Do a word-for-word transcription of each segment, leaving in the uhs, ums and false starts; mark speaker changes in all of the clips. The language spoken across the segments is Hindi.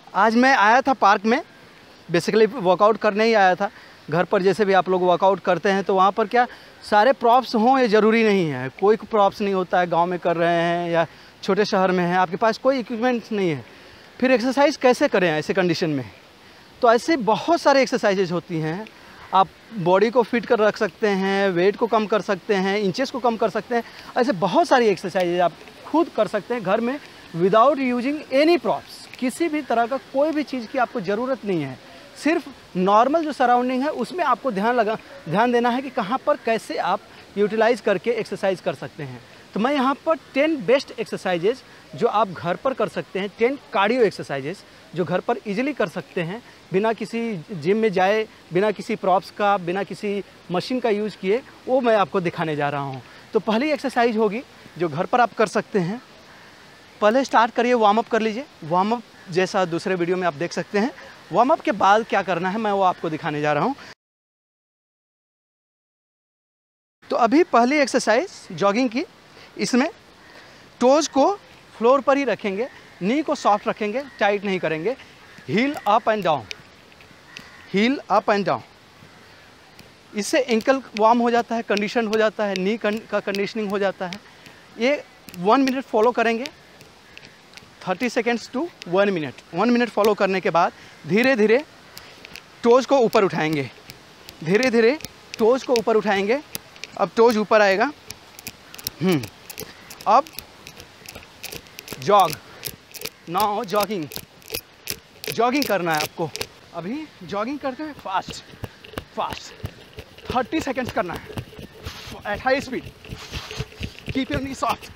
Speaker 1: आज मैं आया था पार्क में, बेसिकली वर्कआउट करने ही आया था। घर पर जैसे भी आप लोग वर्कआउट करते हैं तो वहाँ पर क्या सारे प्रॉप्स हों ये ज़रूरी नहीं है। कोई प्रॉप्स नहीं होता है, गांव में कर रहे हैं या छोटे शहर में है, आपके पास कोई इक्विपमेंट्स नहीं है, फिर एक्सरसाइज कैसे करें ऐसे कंडीशन में। तो ऐसे बहुत सारे एक्सरसाइजेज होती हैं। आप बॉडी को फिट कर रख सकते हैं, वेट को कम कर सकते हैं, इंचेस को कम कर सकते हैं। ऐसे बहुत सारी एक्सरसाइजेज आप खुद कर सकते हैं घर में विदाउट यूजिंग एनी प्रॉप्स। किसी भी तरह का कोई भी चीज़ की आपको ज़रूरत नहीं है। सिर्फ नॉर्मल जो सराउंडिंग है उसमें आपको ध्यान लगा ध्यान देना है कि कहाँ पर कैसे आप यूटिलाइज़ करके एक्सरसाइज कर सकते हैं। तो मैं यहाँ पर टेन बेस्ट एक्सरसाइजेज जो आप घर पर कर सकते हैं, टेन कार्डियो एक्सरसाइजेज जो घर पर इजीली कर सकते हैं बिना किसी जिम में जाए, बिना किसी प्रॉप्स का, बिना किसी मशीन का यूज़ किए, वो मैं आपको दिखाने जा रहा हूँ। तो पहली एक्सरसाइज होगी जो घर पर आप कर सकते हैं। पहले स्टार्ट करिए, वार्म अप कर लीजिए। वार्म अप जैसा दूसरे वीडियो में आप देख सकते हैं। वार्म अप के बाद क्या करना है मैं वो आपको दिखाने जा रहा हूँ। तो अभी पहली एक्सरसाइज जॉगिंग की, इसमें टोज को फ्लोर पर ही रखेंगे, नी को सॉफ्ट रखेंगे, टाइट नहीं करेंगे। Heel up and down, heel up and down. इससे एंकल वार्म हो जाता है, कंडीशन हो जाता है, नी का कंडीशनिंग हो जाता है। ये वन मिनट फॉलो करेंगे, thirty seconds to one minute. One minute follow करने के बाद धीरे धीरे टोज को ऊपर उठाएंगे, धीरे धीरे टोज को ऊपर उठाएंगे। अब टोज ऊपर आएगा। हम्म अब जॉग, नाउ जॉगिंग, जॉगिंग करना है आपको। अभी जॉगिंग करते हैं फास्ट फास्ट, थर्टी सेकेंड्स करना है at high speed. Keep your knee soft.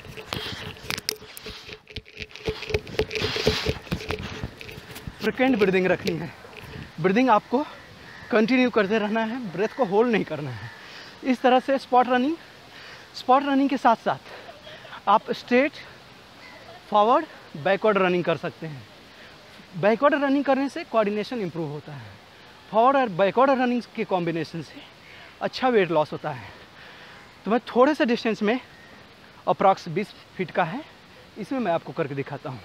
Speaker 1: Frequent breathing रखनी है। ब्रीदिंग आपको कंटिन्यू करते रहना है, ब्रेथ को होल्ड नहीं करना है। इस तरह से स्पॉट रनिंग, स्पॉट रनिंग के साथ साथ आप स्ट्रेट फॉरवर्ड बैकवर्ड रनिंग कर सकते हैं। बैकवर्ड रनिंग करने से कोऑर्डिनेशन इंप्रूव होता है। फॉरवर्ड और बैकवर्ड रनिंग के कॉम्बिनेशन से अच्छा वेट लॉस होता है। तो मैं थोड़े से डिस्टेंस में, अप्रॉक्स बीस फीट का है, इसमें मैं आपको करके दिखाता हूँ।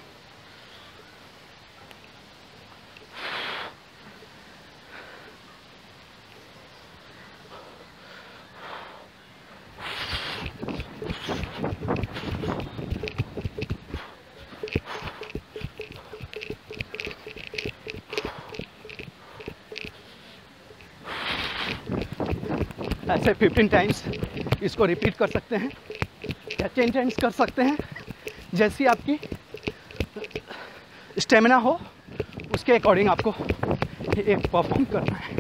Speaker 1: ऐसे फिफ्टीन टाइम्स इसको रिपीट कर सकते हैं या टेन टाइम्स कर सकते हैं, जैसी आपकी स्टेमिना हो उसके अकॉर्डिंग आपको एक परफॉर्म करना है।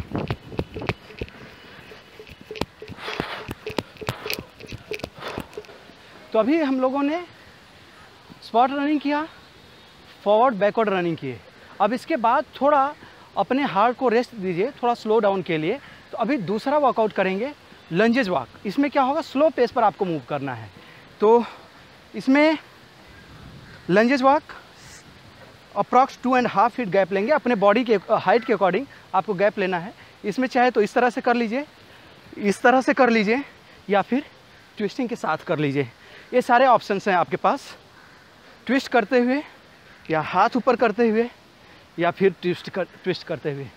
Speaker 1: तो अभी हम लोगों ने स्पॉट रनिंग किया, फॉरवर्ड बैकवर्ड रनिंग किए। अब इसके बाद थोड़ा अपने हार्ट को रेस्ट दीजिए, थोड़ा स्लो डाउन के लिए। तो अभी दूसरा वर्कआउट करेंगे, लंजेस वॉक। इसमें क्या होगा, स्लो पेस पर आपको मूव करना है। तो इसमें lunges walk approx two and half feet gap लेंगे। अपने बॉडी के हाइट के अकॉर्डिंग आपको गैप लेना है। इसमें चाहे तो इस तरह से कर लीजिए, इस तरह से कर लीजिए, या फिर ट्विस्टिंग के साथ कर लीजिए। ये सारे ऑप्शंस हैं आपके पास, ट्विस्ट करते हुए या हाथ ऊपर करते हुए या फिर ट्विस्ट कर ट्विस्ट करते हुए।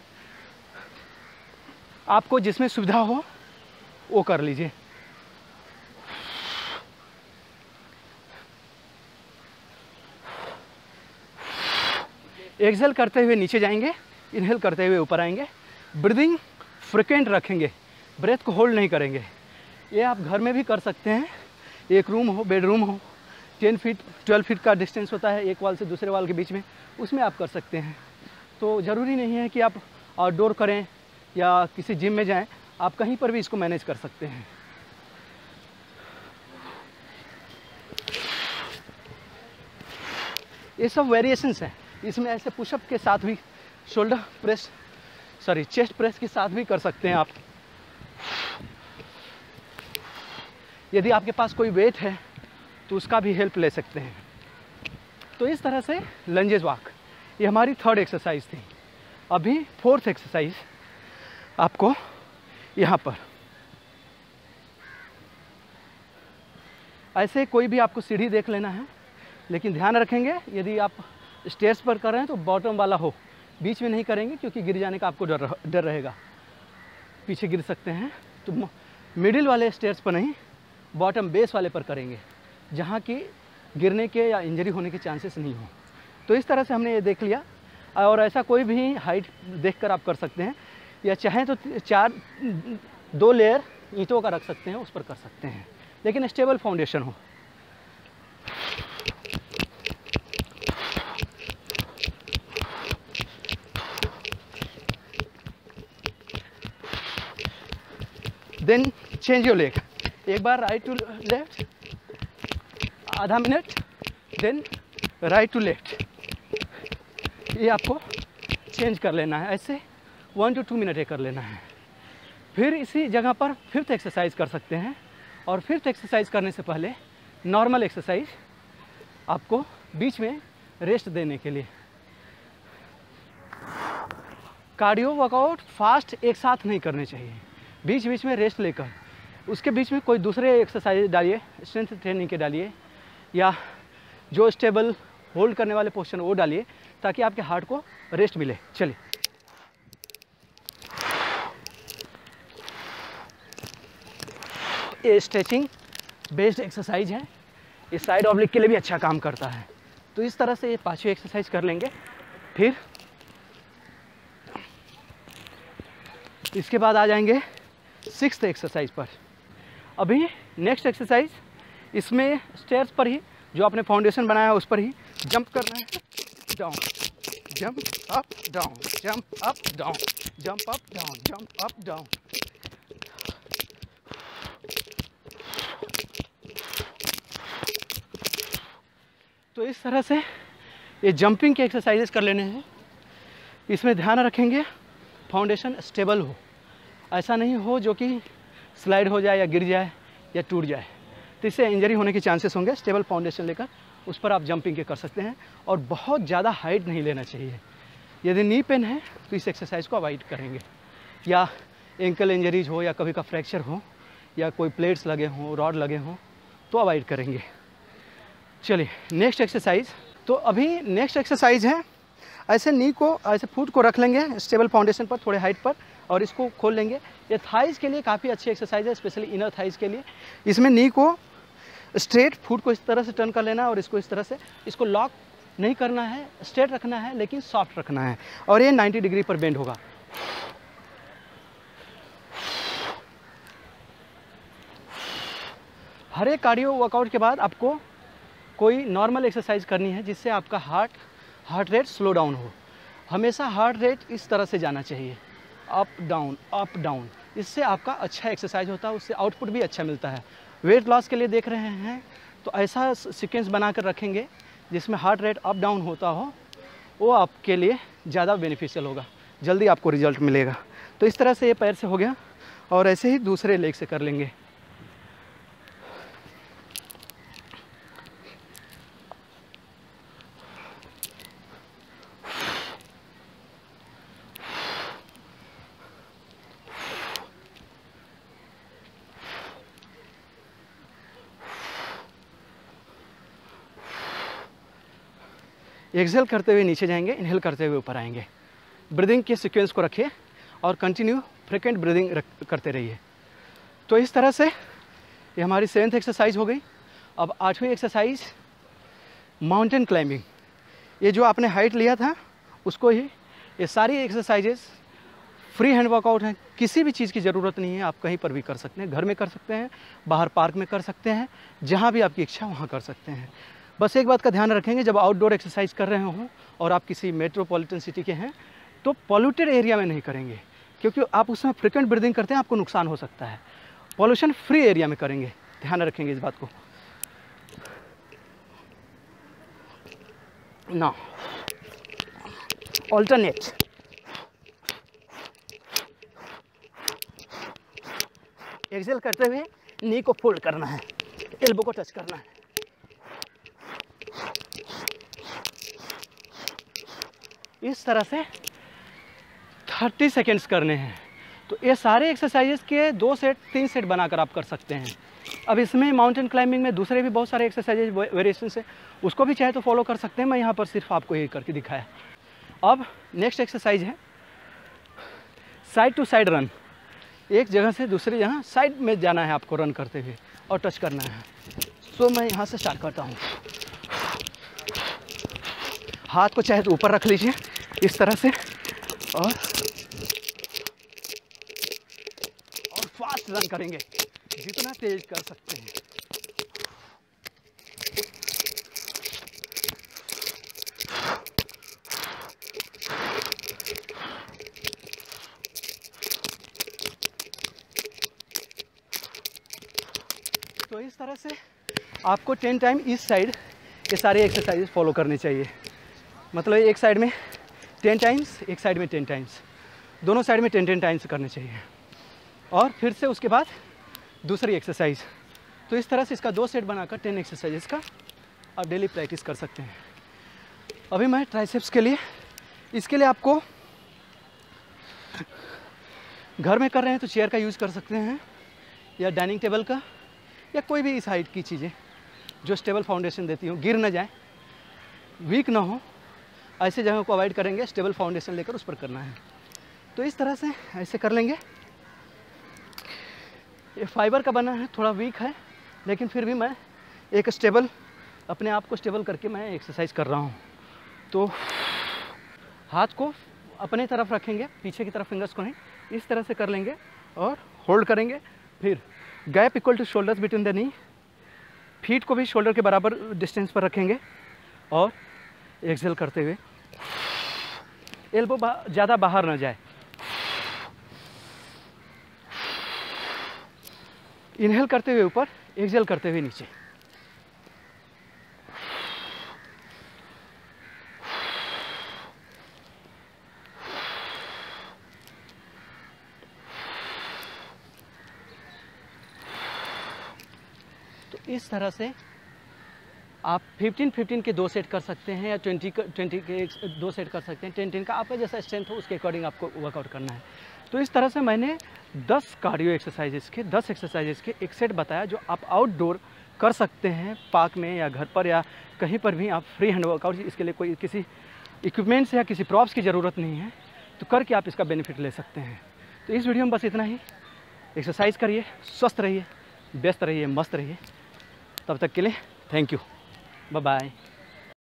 Speaker 1: आपको जिसमें सुविधा हो वो कर लीजिए। एक्सहेल करते हुए नीचे जाएंगे, इनहेल करते हुए ऊपर आएंगे। ब्रीदिंग फ्रिक्वेंट रखेंगे, ब्रेथ को होल्ड नहीं करेंगे। ये आप घर में भी कर सकते हैं। एक रूम हो, बेडरूम हो, टेन फीट ट्वेल्व फीट का डिस्टेंस होता है एक वाल से दूसरे वाल के बीच में, उसमें आप कर सकते हैं। तो ज़रूरी नहीं है कि आप आउटडोर करें या किसी जिम में जाएं, आप कहीं पर भी इसको मैनेज कर सकते हैं। ये सब वेरिएशंस हैं। इसमें ऐसे पुशअप के साथ भी, shoulder press sorry chest press के साथ भी कर सकते हैं आप। यदि आपके पास कोई वेट है तो उसका भी हेल्प ले सकते हैं। तो इस तरह से लंजेस वॉक, ये हमारी थर्ड एक्सरसाइज थी। अभी फोर्थ एक्सरसाइज आपको यहाँ पर ऐसे कोई भी आपको सीढ़ी देख लेना है, लेकिन ध्यान रखेंगे यदि आप स्टेयर्स पर कर रहे हैं तो बॉटम वाला हो, बीच में नहीं करेंगे क्योंकि गिर जाने का आपको डर डर रहेगा, पीछे गिर सकते हैं। तो मिडिल वाले स्टेयर्स पर नहीं, बॉटम बेस वाले पर करेंगे जहाँ की गिरने के या इंजरी होने के चांसेस नहीं हो। तो इस तरह से हमने ये देख लिया। और ऐसा कोई भी हाइट देखकर आप कर सकते हैं, या चाहें तो चार दो लेयर ईंटों का रख सकते हैं, उस पर कर सकते हैं, लेकिन स्टेबल फाउंडेशन हो। देन चेंज योर लेग, एक बार राइट टू लेफ्ट आधा मिनट, देन राइट टू लेफ्ट, ये आपको चेंज कर लेना है। ऐसे वन टू टू मिनट ये कर लेना है। फिर इसी जगह पर फिफ्थ एक्सरसाइज कर सकते हैं। और फिफ्थ एक्सरसाइज करने से पहले नॉर्मल एक्सरसाइज आपको बीच में रेस्ट देने के लिए। कार्डियो वर्कआउट फास्ट एक साथ नहीं करने चाहिए, बीच बीच में रेस्ट लेकर उसके बीच में कोई दूसरे एक्सरसाइज डालिए, स्ट्रेंथ ट्रेनिंग के डालिए, या जो स्टेबल होल्ड करने वाले पोस्चर वो डालिए, ताकि आपके हार्ट को रेस्ट मिले। चलिए, ये स्ट्रेचिंग बेस्ड एक्सरसाइज है, ये साइड ऑब्लिक के लिए भी अच्छा काम करता है। तो इस तरह से ये पांचवी एक्सरसाइज कर लेंगे। फिर इसके बाद आ जाएंगे सिक्स्थ एक्सरसाइज पर। अभी नेक्स्ट एक्सरसाइज, इसमें स्टेयर्स पर ही जो आपने फाउंडेशन बनाया है उस पर ही जंप करना है, down, jump up down, jump up down, jump up down, jump up down. तो इस तरह से ये जंपिंग के एक्सरसाइजेस कर लेने हैं। इसमें ध्यान रखेंगे फाउंडेशन स्टेबल हो, ऐसा नहीं हो जो कि स्लाइड हो जाए या गिर जाए या टूट जाए, तो इससे इंजरी होने के चांसेस होंगे। स्टेबल फाउंडेशन लेकर उस पर आप जंपिंग के कर सकते हैं। और बहुत ज़्यादा हाइट नहीं लेना चाहिए। यदि नी पेन है तो इस एक्सरसाइज को अवॉइड करेंगे, या एंकल इंजरीज हो, या कभी का फ्रैक्चर हो, या कोई प्लेट्स लगे हों, रॉड लगे हों, तो अवॉइड करेंगे। चलिए नेक्स्ट एक्सरसाइज। तो अभी नेक्स्ट एक्सरसाइज है, ऐसे नी को, ऐसे फुट को रख लेंगे स्टेबल फाउंडेशन पर, थोड़े हाइट पर, और इसको खोल लेंगे। ये थाइज के लिए काफ़ी अच्छी एक्सरसाइज है, स्पेशली इनर थाइज के लिए। इसमें नी को स्ट्रेट, फुट को इस तरह से टर्न कर लेना है, और इसको इस तरह से, इसको लॉक नहीं करना है, स्ट्रेट रखना है, लेकिन सॉफ्ट रखना है। और ये नाइन्टी डिग्री पर बेंड होगा। हर एक कार्डियो वर्कआउट के बाद आपको कोई नॉर्मल एक्सरसाइज करनी है जिससे आपका heart heart rate slow down हो। हमेशा हार्ट रेट इस तरह से जाना चाहिए, अप डाउन अप डाउन। इससे आपका अच्छा एक्सरसाइज होता है, उससे आउटपुट भी अच्छा मिलता है। वेट लॉस के लिए देख रहे हैं तो ऐसा सीक्वेंस बनाकर रखेंगे जिसमें हार्ट रेट अप डाउन होता हो, वो आपके लिए ज़्यादा बेनिफिशियल होगा, जल्दी आपको रिजल्ट मिलेगा। तो इस तरह से ये पैर से हो गया, और ऐसे ही दूसरे लेग से कर लेंगे। एक्सेल करते हुए नीचे जाएंगे, इनहेल करते हुए ऊपर आएंगे। ब्रीदिंग के सीक्वेंस को रखिए और कंटिन्यू फ्रिक्वेंट ब्रीदिंग करते रहिए। तो इस तरह से ये हमारी सेवन्थ एक्सरसाइज हो गई। अब आठवीं एक्सरसाइज माउंटेन क्लाइंबिंग। ये जो आपने हाइट लिया था उसको ही, ये सारी एक्सरसाइजेस फ्री हैंड वर्कआउट हैं, किसी भी चीज़ की ज़रूरत नहीं है, आप कहीं पर भी कर सकते हैं, घर में कर सकते हैं, बाहर पार्क में कर सकते हैं, जहाँ भी आपकी इच्छा वहाँ कर सकते हैं। बस एक बात का ध्यान रखेंगे, जब आउटडोर एक्सरसाइज कर रहे हों और आप किसी मेट्रोपॉलिटन सिटी के हैं तो पॉल्यूटेड एरिया में नहीं करेंगे, क्योंकि आप उसमें फ्रिक्वेंट ब्रीदिंग करते हैं, आपको नुकसान हो सकता है। पॉल्यूशन फ्री एरिया में करेंगे, ध्यान रखेंगे इस बात को। ना ऑल्टरनेट, एक्सेल करते हुए नी को फोल्ड करना है, एल्बो को टच करना है। इस तरह से तीस सेकेंड्स करने हैं। तो ये सारे एक्सरसाइजेस के दो सेट तीन सेट बनाकर आप कर सकते हैं। अब इसमें माउंटेन क्लाइंबिंग में दूसरे भी बहुत सारे एक्सरसाइजेज वेरिएशन है, उसको भी चाहे तो फॉलो कर सकते हैं। मैं यहाँ पर सिर्फ आपको ये करके दिखाया। अब नेक्स्ट एक्सरसाइज है साइड टू साइड रन। एक जगह से दूसरी जगह साइड में जाना है आपको रन करते हुए और टच करना है। तो मैं यहाँ से स्टार्ट करता हूँ। हाथ को चाहे तो ऊपर रख लीजिए इस तरह से और और फास्ट रन करेंगे, जितना तेज कर सकते हैं। तो इस तरह से आपको टेन टाइम इस साइड ये सारे एक्सरसाइजेस फॉलो करने चाहिए। मतलब एक साइड में टेन टाइम्स, एक साइड में टेन टाइम्स, दोनों साइड में टेन टेन टाइम्स करने चाहिए। और फिर से उसके बाद दूसरी एक्सरसाइज। तो इस तरह से इसका दो सेट बनाकर टेन एक्सरसाइजेस का आप डेली प्रैक्टिस कर सकते हैं। अभी मैं ट्राइसेप्स के लिए, इसके लिए आपको घर में कर रहे हैं तो चेयर का यूज़ कर सकते हैं या डाइनिंग टेबल का या कोई भी इस हाइट की चीज़ें जो स्टेबल फाउंडेशन देती हो, गिर ना जाए, वीक ना हो, ऐसे जगहों को अवॉइड करेंगे। स्टेबल फाउंडेशन लेकर उस पर करना है। तो इस तरह से ऐसे कर लेंगे। ये फाइबर का बना है, थोड़ा वीक है, लेकिन फिर भी मैं एक स्टेबल, अपने आप को स्टेबल करके मैं एक्सरसाइज कर रहा हूँ। तो हाथ को अपने तरफ रखेंगे, पीछे की तरफ फिंगर्स को नहीं, इस तरह से कर लेंगे और होल्ड करेंगे। फिर gap equal to shoulders between the knee, feet को भी शोल्डर के बराबर डिस्टेंस पर रखेंगे और एक्सहेल करते हुए एल्बो बा, ज़्यादा बाहर ना जाए। इनहेल करते हुए ऊपर, एक्सहेल करते हुए नीचे। तो इस तरह से आप फिफ्टीन फिफ्टीन के दो सेट कर सकते हैं या ट्वेंटी ट्वेंटी के दो सेट कर सकते हैं। टेन टेन का आपका जैसा स्ट्रेंथ हो उसके अकॉर्डिंग आपको वर्कआउट करना है। तो इस तरह से मैंने दस कार्डियो एक्सरसाइजेस के दस एक्सरसाइजेस के एक सेट बताया जो आप आउटडोर कर सकते हैं, पार्क में या घर पर या कहीं पर भी आप फ्री हैंड वर्कआउट। इसके लिए कोई किसी इक्विपमेंट्स या किसी प्रॉप्स की ज़रूरत नहीं है, तो करके आप इसका बेनिफिट ले सकते हैं। तो इस वीडियो में बस इतना ही। एक्सरसाइज करिए, स्वस्थ रहिए, व्यस्त रहिए, मस्त रहिए। तब तक के लिए थैंक यू, बाय बाय।